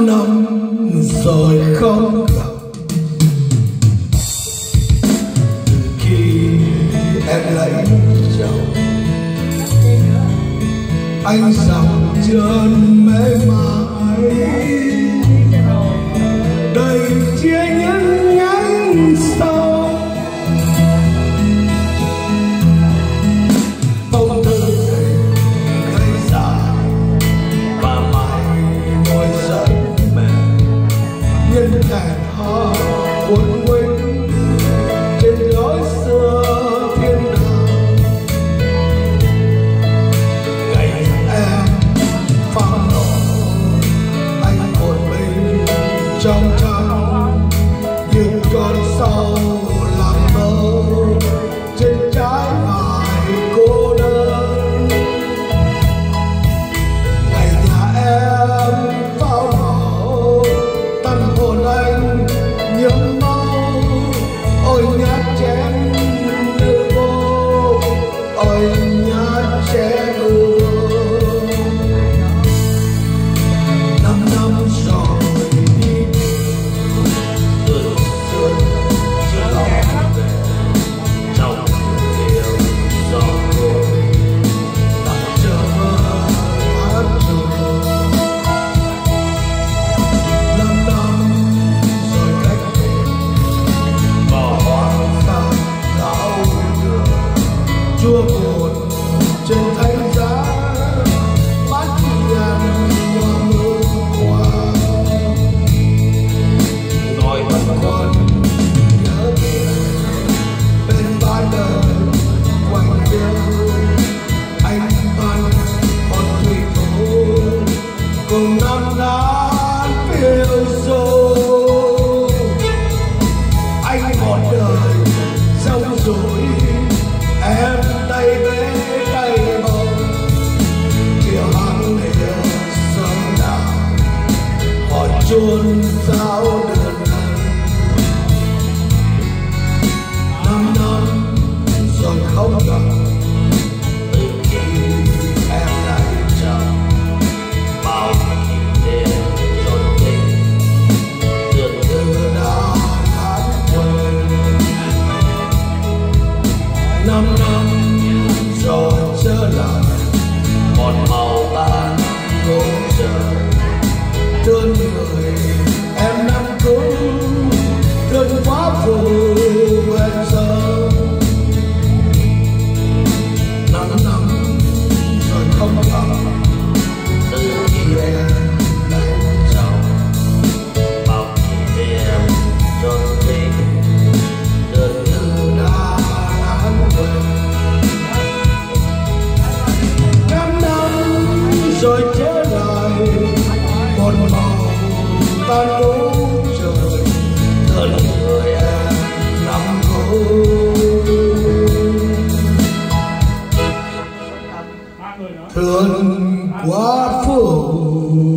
năm rồi không gặp, từ khi em lấy chồng anh dòng chân mê mải đầy chia những nhánh sâu. Phong thư gây dài và mãi môi rất mềm, nhưng hẹn hò buồn quên trên lối xưa thiên đàng. Ngày em phang nổ anh một mình trong trăng như con sâu làm mơ trên trái phải cô đơn. Ngày nhà em pháo nổ tâm hồn anh nhớ mau. Ôi nhát chén đưa vô, ôi nhát chén đưa. 5 năm rồi đi từ xuân chưa lòng về trong điều gió thôi đặt chờ hát rồi. 5 năm rồi cách biệt vào hoang sa đảo đường, chua buồn trên thánh giá mắt nhàn nhòa mưa qua. Nói băn khoăn nhớ về bên vai đời quanh đêm, anh ăn còn thủy thủ cùng năm tháng phiêu du. Anh một đời rong ruổi, em tay bế tay bồng, chiều hàng liều sớm nào họ chôn giáo đơn thân. 5 năm rồi không gặp, từ khi em lấy chồng bao kỷ niệm trốn tình dường như đã lãng quên. 5 năm rồi trở lại một màu vàng ngôi trời. Thương người em năm cũ, thương quá phụ em giờ. 5 năm rồi không gặp, từ khi em lấy chồng bao kỷ niệm trốn tình dường như đã lãng quên. 5 năm rồi trở lại một màu tan bóng trời. Thân người em năm cũ, thương quá phụ